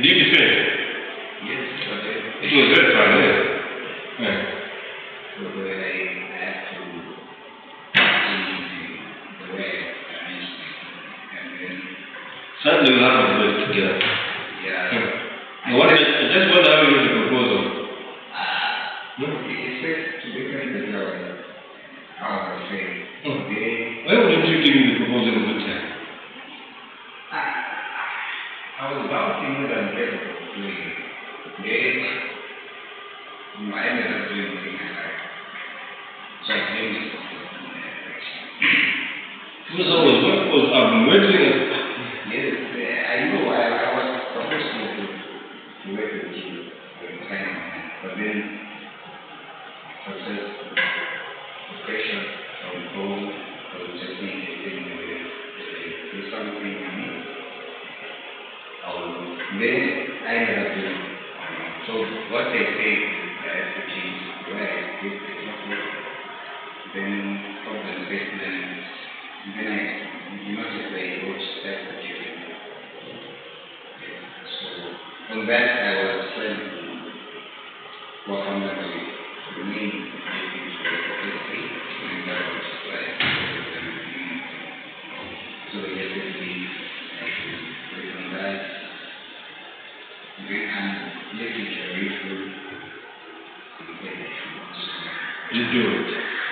you defend? Yes, but it was very fun, yeah. Yeah. So I had to change the way I arranged it. And then Sadly, we haven't worked together. yeah. I just wonder how you got the proposal. It says to become the job. How I say. Why wouldn't you give me the proposal in good time? I was about to move and get it doing it. Then I ended up doing things like so I think it was always what was I've been waiting. Yes, I know I was supposed to work with you for the time, but then success, the pressure from home was just being taken away. Do something you need. Then I ended up doing so what they say is I have to change the way I do it. Then compensate them. Then you notice they watch that material. So on that I was trying to work on the main things for the and that was like so yesterday I put on that. Then I'm looking to read through and get it. You do it.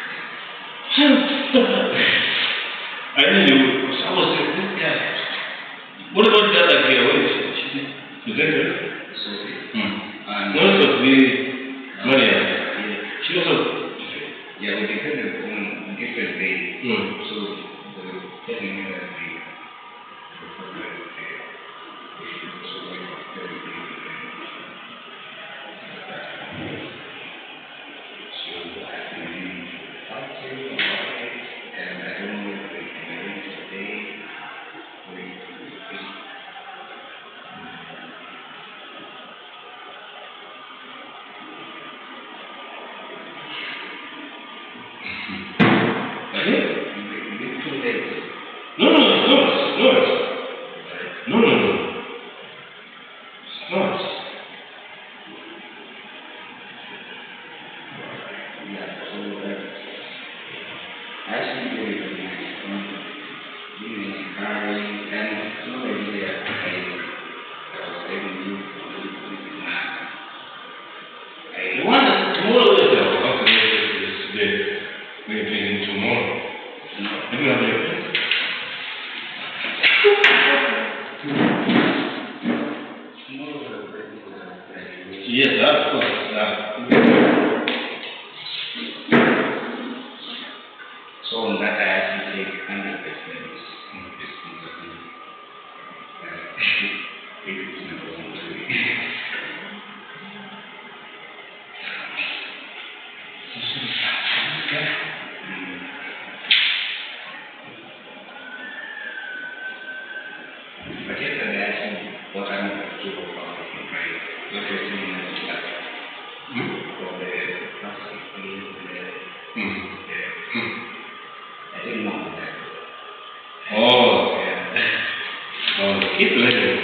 I knew you. I was like, this guy. What about the other girl? Where is she? Is that her? Sophie. No, Sophie. Maria. She also. Yeah, we depended on different days. So the telling me that the program is there. We should also wait for 30 days. So I've been fighting about it, and I don't know if they can arrange today. No, it's not. Yeah, so actually very, very nice. Really empowering, and it's not really I was able to do The one that tomorrow is there. Okay, this day. We're doing tomorrow. Have you have your pen? Yes, of course. So on that I actually take 100% responsibility. It is number one to me. But yesterday I asked what I'm going to do about it, right? What you're saying is that for the plastic things, I didn't know that. Oh, Yeah. oh, keep learning.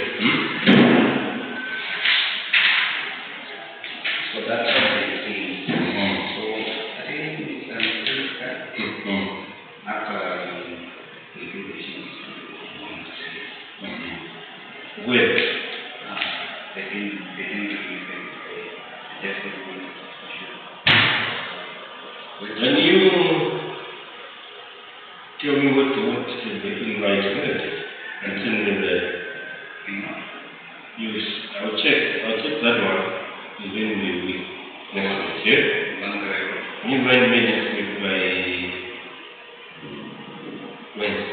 So that's what they see. So I think it's things that after we do the things Where? they didn't really think just When you tell me what to watch in right minute and send me the use, I'll check that one within the week. Next week, yeah? You remind me next week by Wednesday.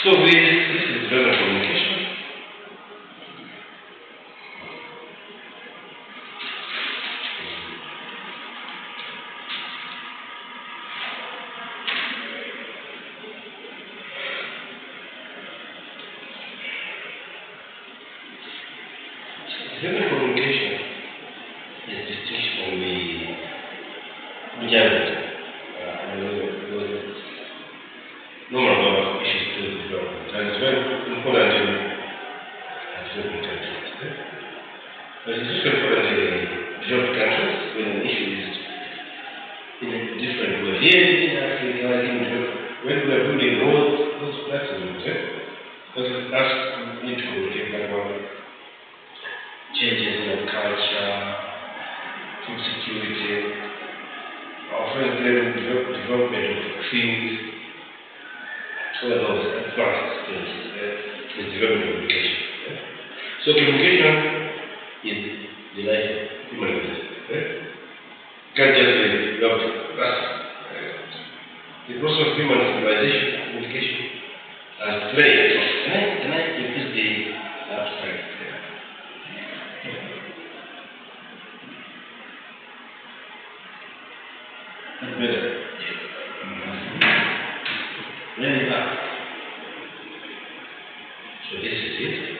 So this is verbal communication. Verbal communication is distinct from the dialogue. Normal issues to develop, and it's very important in developing countries. But it's also important in developed countries when an issue is in a different way. Here in Africa, I think when we are building roads, those platforms, because us need to communicate about changes in our culture, food security, offering them development of things. So those advanced skills is developing communication. So communication is the life of human beings. You can't just say you have to the process of human civilization, communication, as play. Can I increase the abstract? That's better. Very well. So this is it.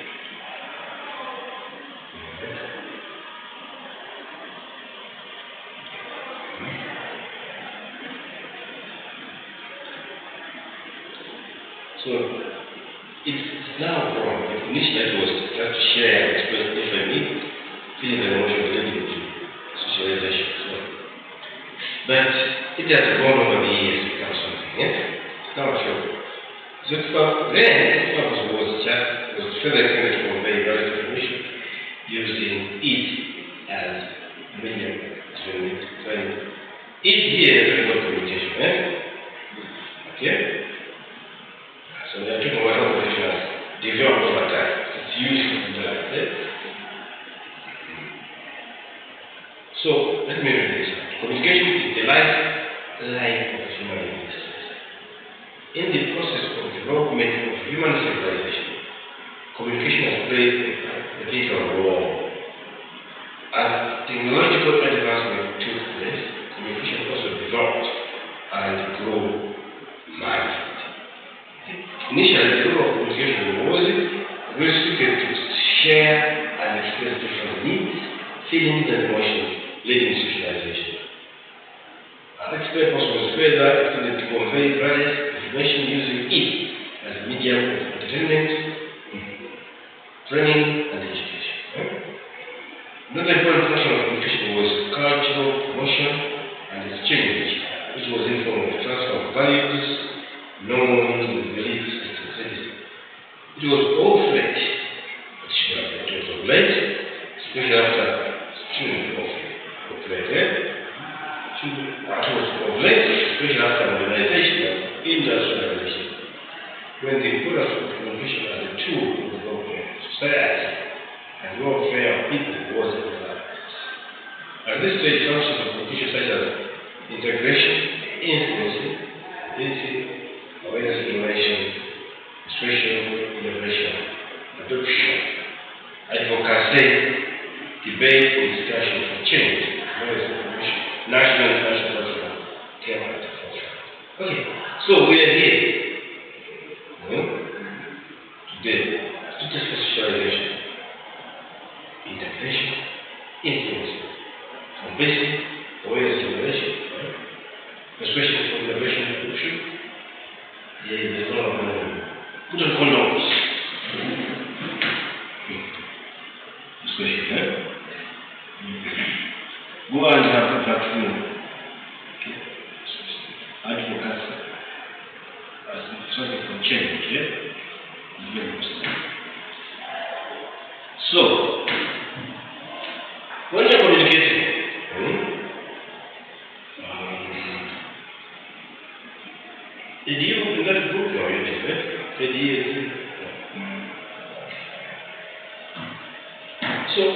So it's now from the initiative was just to share, express FME, feeling and emotion related to socialization. But it has grown over the years to become something, Now sure. So then purpose was further extended to convey various information using it as medium to training. It here is very good communication, Okay? So we are talking about how communication has developed over time. It's useful to that. So let me read this. Communication is the lifeline of human beings. In the process of development of human civilization, communication has played a vital role. As technological advancement took place, communication also developed and grew manifold. Initially, the role of communication was restricted to share and express different needs, feelings, and emotions, leading to socialization. Its purpose was further extended to convey various information using it as a medium of entertainment, training, and education. Another important function of communication was cultural promotion and exchange, which was in form of transfer of values, norms, and beliefs, etc. It was all late, especially after student of late. Especially after modernization and industrialization, when the importance of communication as a tool in development of society and welfare of people was emphasized. At this stage, functions of communication such as integration, influencing, ability, awareness generation, expression, innovation, adoption, advocacy, debate, and discussion for change, national and international came at the forefront. Okay, so we are here today to discuss socialization, integration, influence, from basic awareness generation, especially for innovation and adoption. There is a lot of put on condoms. Especially, Go and have the vaccine. Advocacy. Sorry for change, It's very important. So, when you're communicating, did you in that group or you did So,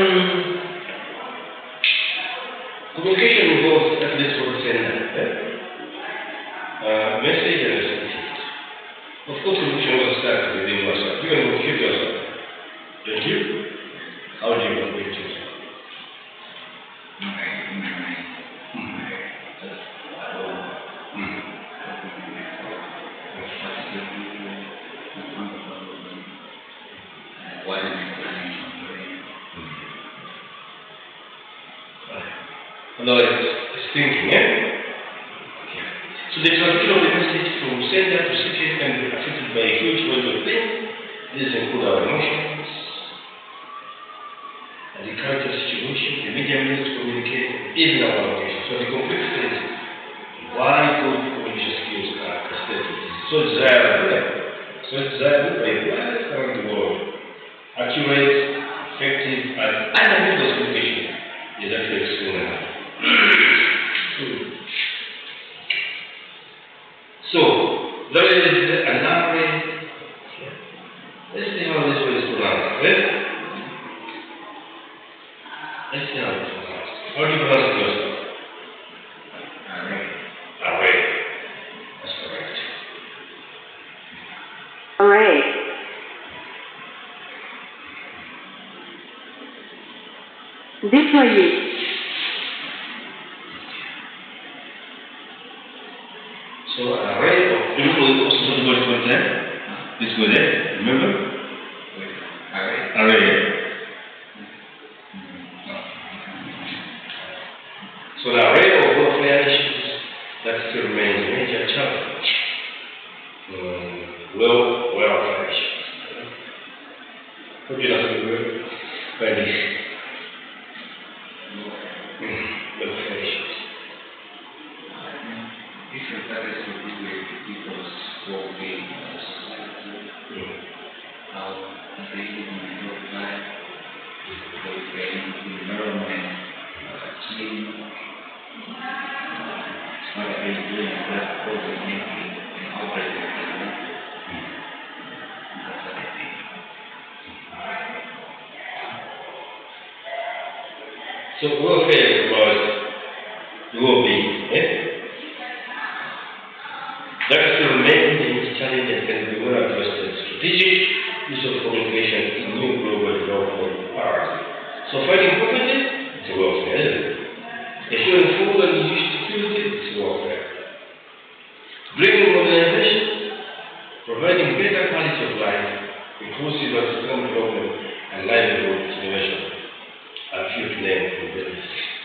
communication involves at least one sender, message and recipient. Of course, communication was Otherwise, it's thinking, yeah? Okay. So the transmission of the message from sender to recipient can be affected by a huge range of things. These include our emotions, and the character situation, the medium used to communicate, even our location. So the complexity is why good communication skills are aesthetic. So desirable, yeah? So desirable by wide around the world. Accurate, effective, and unambiguous communication is actually extremely hard. So, there is an array. Let's see how this one is pronounced. Okay? Let's see how it's pronounced. How do you pronounce it yourself? Array. Array. That's correct. Array. Déployer. So an array of also the word for that. This go there, remember? Array. Array. So an array of welfare issues that still remains a major challenge. Welfare issues. What do you know the word? Welfare issues. Different targets will be with people's well-being in the society. How they live in your life, the environment, clean. What are they doing? What are they making? And how are they doing? That's what I think. So welfare is about the well-being, eh? That still remains a challenge that can be well addressed in strategic use of communication in new global development paradigm. So fighting poverty is a welfare, isn't it? Ensuring food and nutrition security is welfare. Bringing modernization, providing better quality of life, inclusive and sustainable development, and livelihood innovation are few to name from this.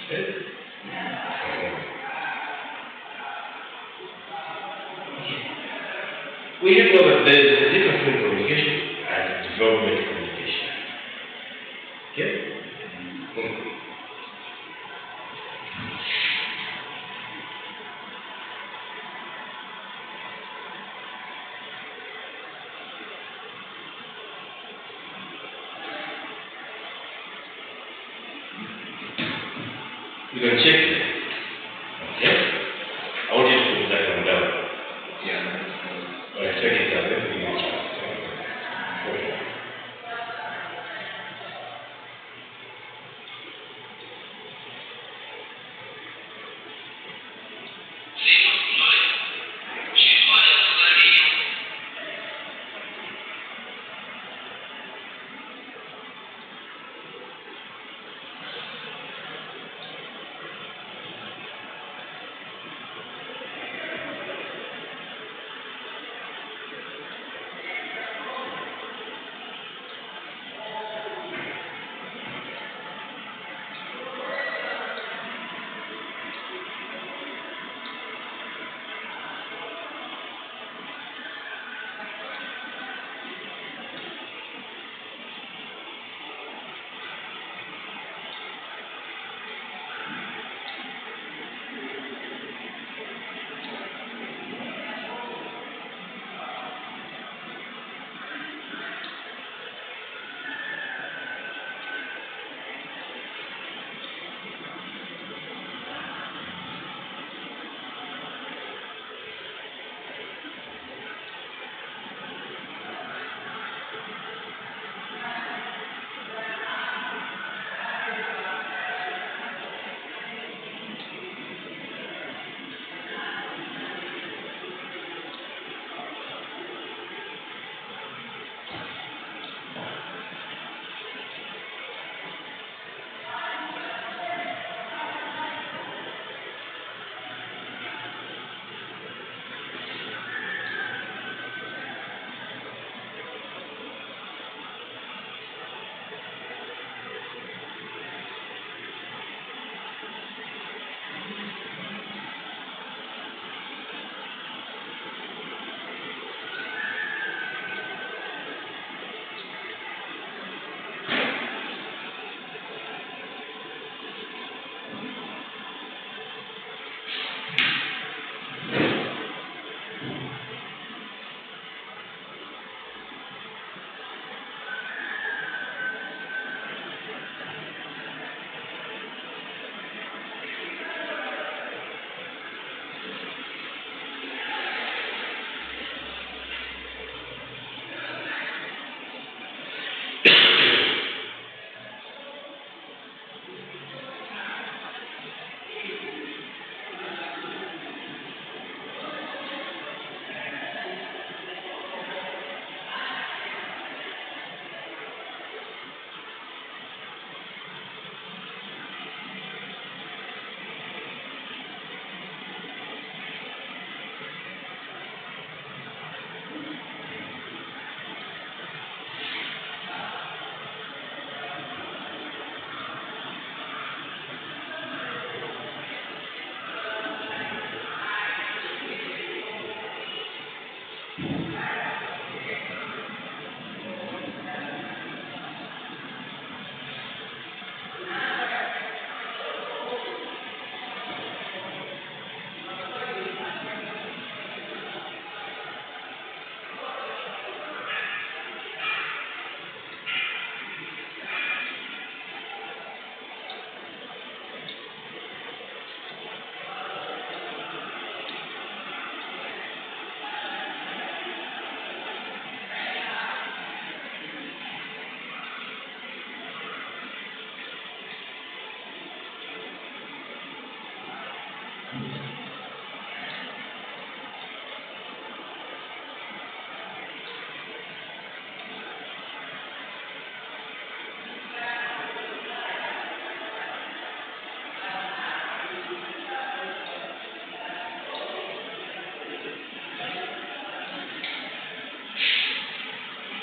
We have know that there is a difference between communication and development communication. Okay? You can check it. Okay? I want you to put that one down. Yeah, that's good. Alright, check it out. Let me give you a chance. Okay.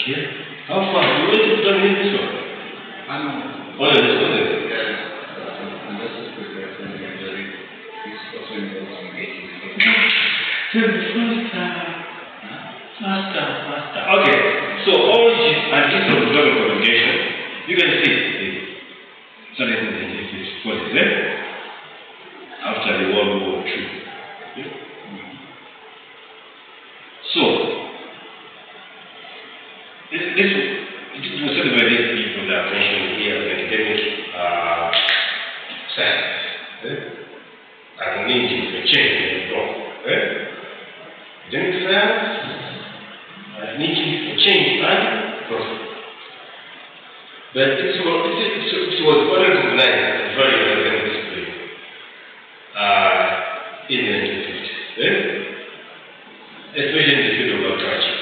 Okay. How far? You want to done in this one? I know. All of this one? Yeah. And this is prepared for the injury. It's also involves engaging faster. Okay. So all these are just of global communication. You can see so let me take this for this, after the World War II. Okay. So this was sort of very people that are mentioned here as academic science. As an engine for change and growth. Academic science as an engine for change and growth. But it was well recognized as very academic discipline in the 1950s. Especially in the field of agriculture.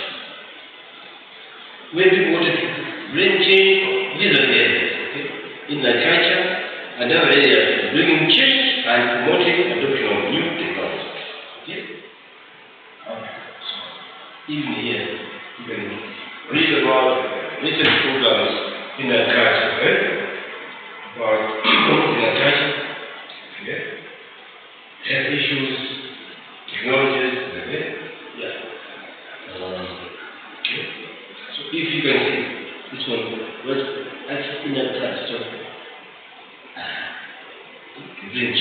When people wanted to bring change, these are the areas, in agriculture and other areas, bringing change and promoting adoption of new technologies. Okay? So, even here, you can read about recent programs in agriculture, about promoting agriculture, health issues, technologies, yeah. Okay. So if you can see this one, was actually in agriculture, bring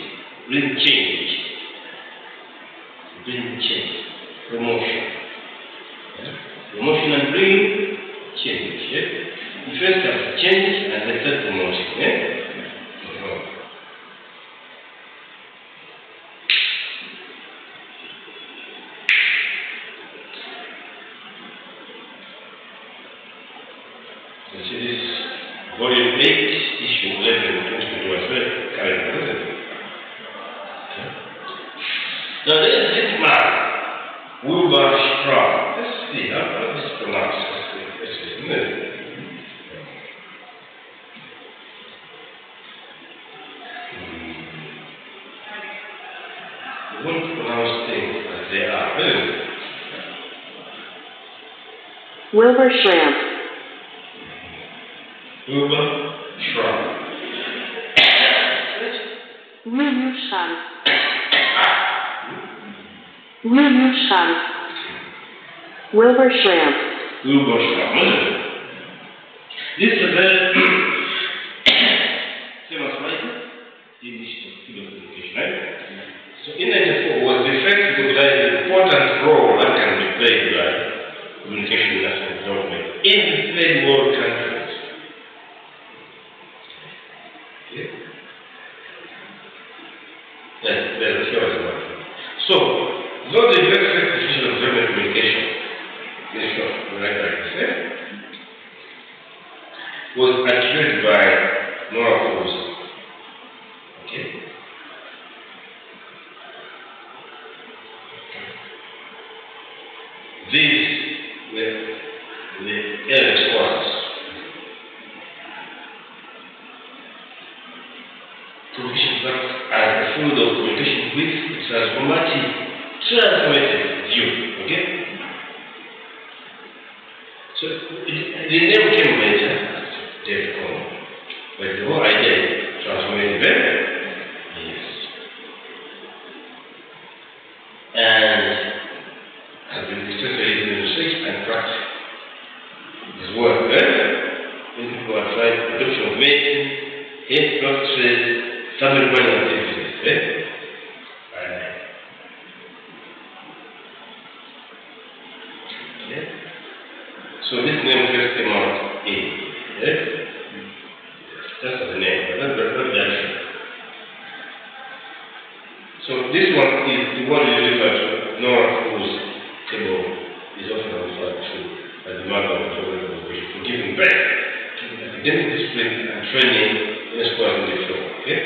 change, promotion. Yeah? Promotion and bring change. Yeah? You first have to change and then start promotion. Yeah? You see this volume 8, issue 11, 2022 as well, current, isn't it? Now there is this man, Wilbur Straub. Let's see how this is pronounced. Let's see, isn't it? We want to pronounce things as they are, isn't it? Wilbur Schramm. Wilbur Schramm. Wilbur Schramm. Wilbur Schramm. Wilbur Schramm. Wilbur Schramm, isn't it? This is a very famous writer in the field of education, right? So in 1994 was the first to recognize the important role that can be played by communication in national development in third world countries. Okay? There's a few other ones. So, though the very first definition of development communication, in short, like this, was attributed by Nora Cruz. Okay? These were the earliest ones. Communication works as a field of communication with transformative view. Okay? So the name came later, David Cohn, but the whole idea is transformative. Yes. And has been extensively in research and practice. This work, when people have tried adoption of medicine, health practices, family planning activities. Okay. So this name first came out in. That's the name, but not the action. So this one is the one you refer to, Nora Cruz table is often referred to as the mother of development communication for giving birth to academic discipline and training in schools in the field. Okay?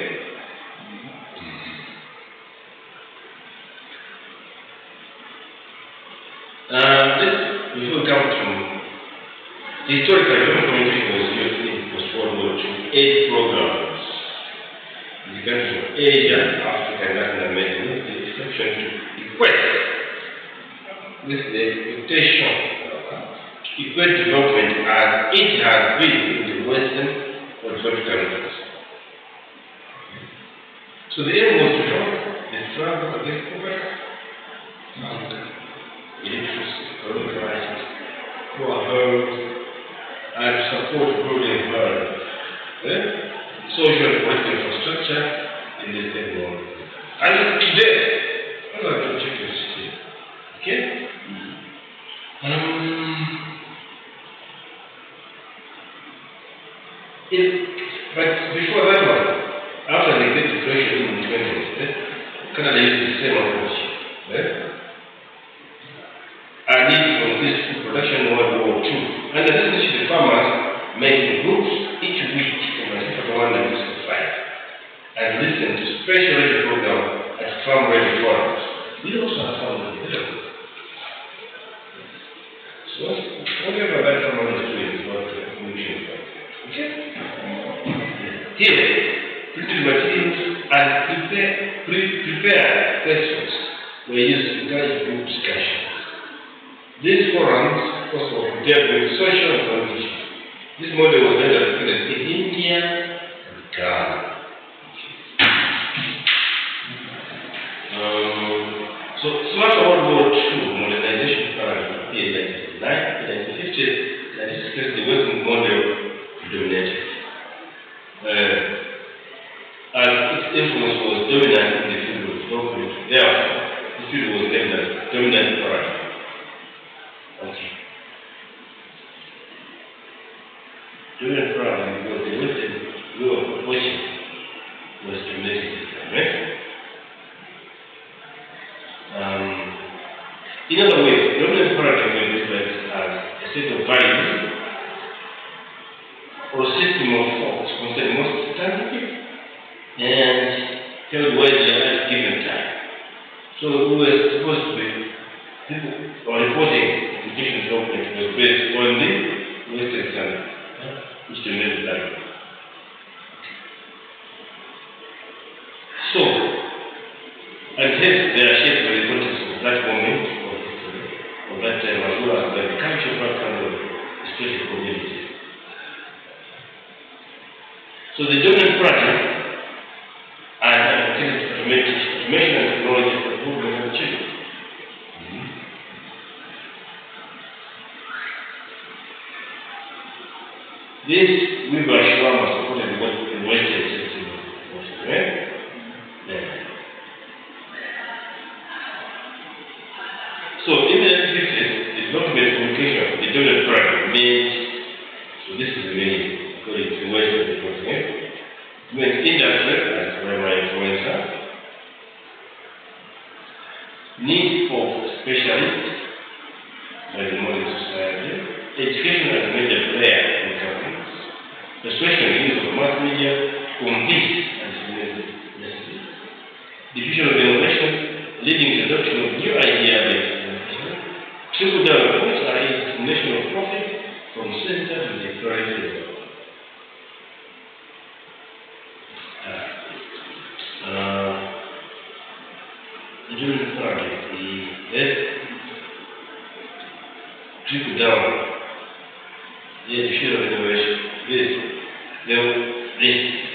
This before we come to historically development communication was used in post-World War II aid programs in the countries of Asia, Africa, and Latin America, with the exception to the West, with the expectation equate development as it has been in the Western or developed countries. So the aim was to help the struggle against poverty, illiteracy, economic crisis, poor health, and support building environment, social and political infrastructure in this world. And today, what are the objectives here? Okay? But before that one, after the Great Depression in the 20s, Canada used the same approach. I need to increase food production in World War II. And this is the farmers making groups each week in my second one and and listen to special radio program at Farm Radio Forums. We also have farm radio. So whatever that farmer is doing is what we should do. Okay? Here, printed materials and prepare questions were used to guide group discussions. These forums also dealt with social and economic issues. This model was then adopted in India and Ghana. So after World War II, modernization paradigm appeared in 1950s, and this is the working model dominated. And its influence was dominant in the field of development. Therefore, the field was named as dominant paradigm. Okay. Dominant paradigm because the Western way of approaching was dominated, right? In other words, dominant paradigm was described as a set of values or a system of thoughts concerning most standard and held widely at a given time. So we were supposed to be people or reporting education development was based on the Western standard, which dominated that. So, and hence they are shaped by the context of that moment of history, of that time, as well as by the cultural background of the specific community. So the dominant paradigm and automation and technology for movement and change. This Weber Sharma supported the Western system of right? Yeah. So in the 1960s, the development communication, the dominant paradigm means, so this is the meaning according to Western development, means industry as primary influencer, need for specialists by the modern society, education as a major player in governments, persuasion and use of mass media to compete and stimulate industry, diffusion of innovation leading to adoption of new ideas-based innovation, trickle-down approach, i.e. dissemination of profit from center to the private level. During the project, the trickle down, the diffusion of innovation, this